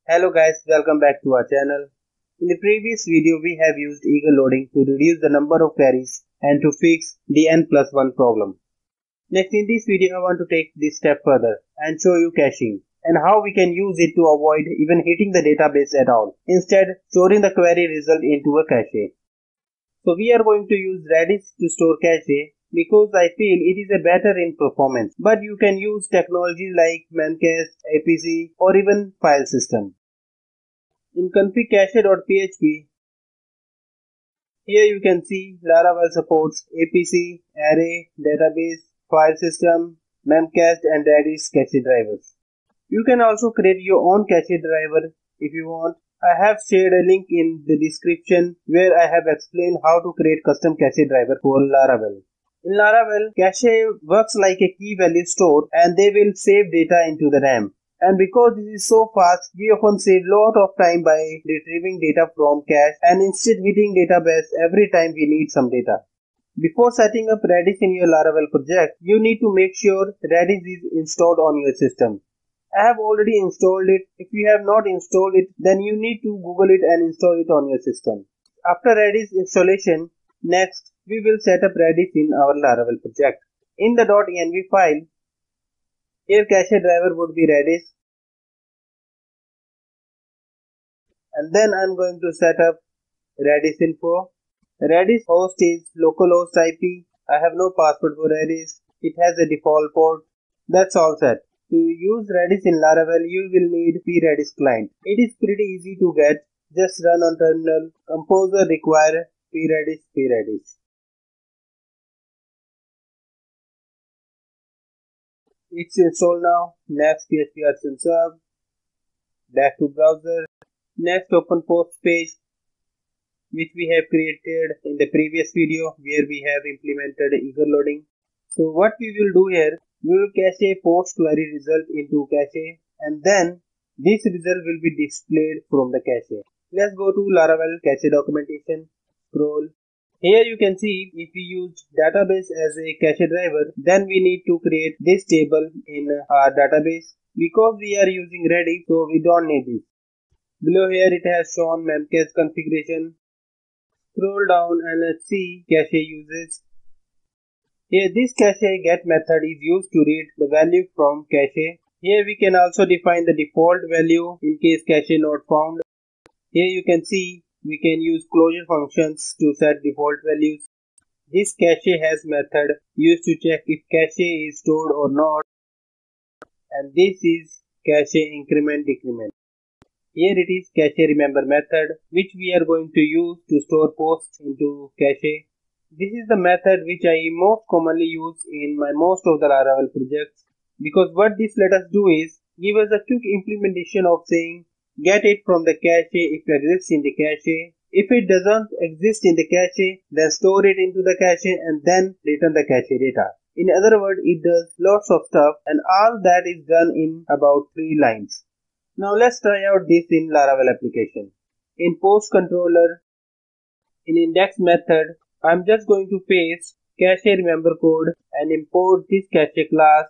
Hello guys, welcome back to our channel. In the previous video we have used eager loading to reduce the number of queries and to fix the n+1 problem. Next, in this video I want to take this step further and show you caching and how we can use it to avoid even hitting the database at all, instead storing the query result into a cache. So we are going to use Redis to store cache because I feel it is a better in performance, but you can use technologies like memcache, apc or even file system. In config cache.php, here you can see Laravel supports apc, array, database, file system, memcache and Redis cache drivers. You can also create your own cache driver if you want. I have shared a link in the description where I have explained how to create custom cache driver for Laravel. In Laravel, cache works like a key value store and they will save data into the RAM. And because this is so fast, we often save lot of time by retrieving data from cache and instead hitting database every time we need some data. Before setting up Redis in your Laravel project, you need to make sure Redis is installed on your system. I have already installed it. If you have not installed it, then you need to Google it and install it on your system. After Redis installation, next we will set up Redis in our Laravel project. In the .env file, here cache driver would be Redis. And then I am going to set up Redis info. Redis host is localhost IP. I have no password for Redis. It has a default port. That's all set. To use Redis in Laravel, you will need pRedis client. It is pretty easy to get. Just run on terminal composer require pRedis. It's installed now. Next PHP conserve. Back to browser. Next open post page, which we have created in the previous video where we have implemented eager loading. So what we will do here, we will cache a post query result into cache and then this result will be displayed from the cache. Let's go to Laravel Cache documentation, scroll. Here you can see if we use database as a cache driver, then we need to create this table in our database. Because we are using Redis, so we don't need this. Below here it has shown memcache configuration. Scroll down and let's see cache uses. Here this cache get method is used to read the value from cache. Here we can also define the default value in case cache not found. Here you can see we can use closure functions to set default values. This cache has method used to check if cache is stored or not. And this is cache increment decrement. Here it is cache remember method which we are going to use to store posts into cache. This is the method which I most commonly use in most of the Laravel projects, because what this let us do is give us a quick implementation of saying get it from the cache if it exists in the cache. If it doesn't exist in the cache, then store it into the cache and then return the cache data. In other words, it does lots of stuff and all that is done in about 3 lines. Now let's try out this in Laravel application. In post controller, in index method, I'm just going to paste cache remember code and import this cache class.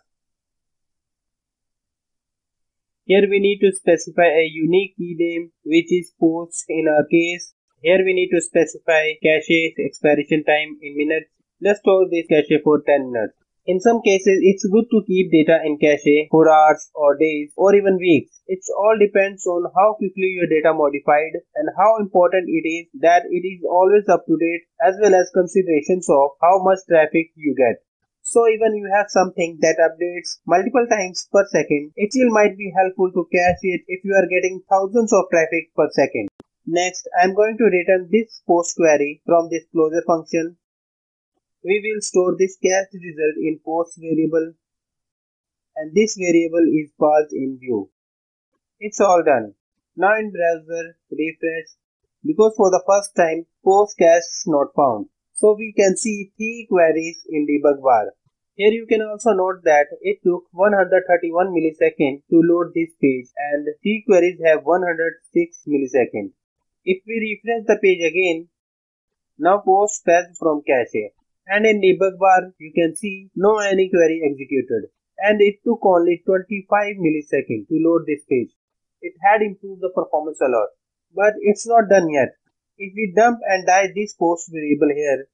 Here we need to specify a unique key name which is post in our case. Here we need to specify cache expiration time in minutes. Let's store this cache for 10 minutes. In some cases, it's good to keep data in cache for hours or days or even weeks. It all depends on how quickly your data modified and how important it is that it is always up to date, as well as considerations of how much traffic you get. So even you have something that updates multiple times per second, it still might be helpful to cache it if you are getting thousands of traffic per second. Next, I am going to return this post query from this closure function. We will store this cached result in post variable and this variable is passed in view. It's all done. Now in browser, refresh, because for the first time post cache is not found. So we can see 3 queries in debug bar. Here you can also note that it took 131 milliseconds to load this page and 3 queries have 106 milliseconds. If we refresh the page again, now post fetched from cache. And in debug bar you can see no any query executed and it took only 25 milliseconds to load this page. it had improved the performance a lot. But it's not done yet. If we dump and die this post variable here,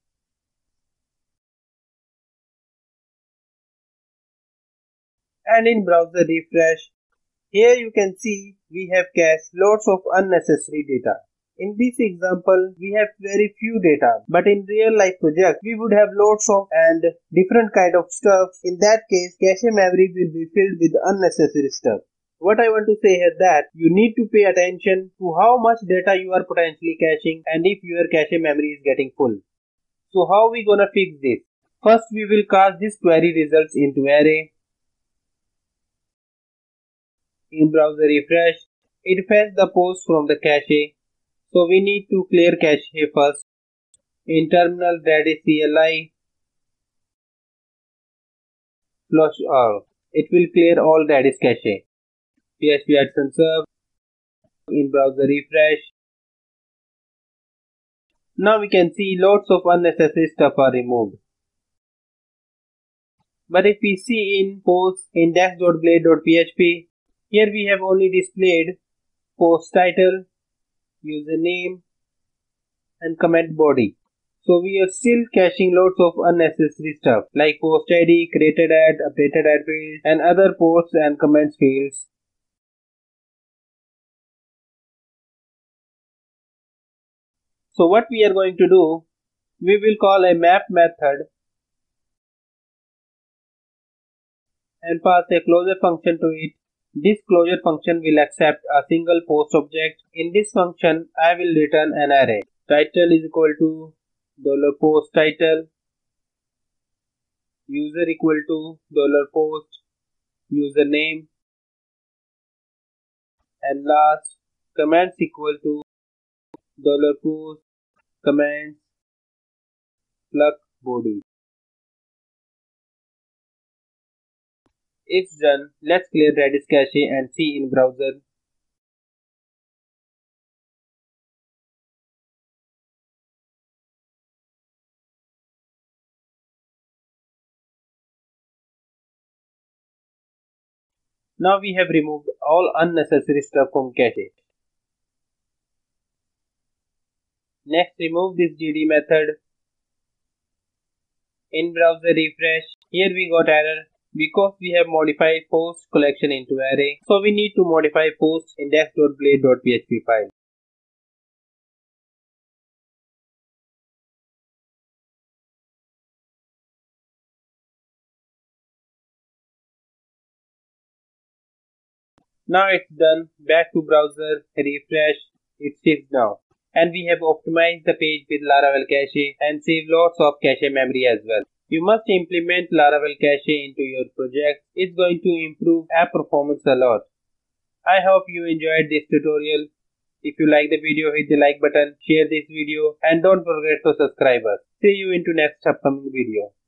and in browser refresh, here you can see we have cached lots of unnecessary data. In this example, we have very few data, but in real life project, we would have lots of and different kind of stuff. In that case, cache memory will be filled with unnecessary stuff. What I want to say here that you need to pay attention to how much data you are potentially caching and if your cache memory is getting full. So how we gonna fix this? First, we will cast this query results into array. In browser refresh, it fetches the post from the cache. So we need to clear cache first. In terminal, that is CLI flush all. It will clear all that is cache. PHP conserve. In browser refresh. Now we can see lots of unnecessary stuff are removed. But if we see in post index.blade.php, here we have only displayed post title, username and comment body. So we are still caching lots of unnecessary stuff like post ID, created at, updated at fields and other posts and comments fields. So what we are going to do, we will call a map method and pass a closure function to it. This closure function will accept a single post object. In this function, I will return an array. Title is equal to $post title, user equal to $post username, and last comments equal to $post comments plug body. It's done. Let's clear Redis cache and see in browser. Now we have removed all unnecessary stuff from cache. Next, remove this gd method. In browser refresh, here we got error because we have modified post collection into array. So we need to modify post index.blade.php file. Now it's done. Back to browser, refresh, it's fixed now. And we have optimized the page with Laravel Cache and saved lots of cache memory as well. You must implement Laravel Cache into your project. It's going to improve app performance a lot. I hope you enjoyed this tutorial. If you like the video, hit the like button, share this video and don't forget to subscribe us. See you into next upcoming video.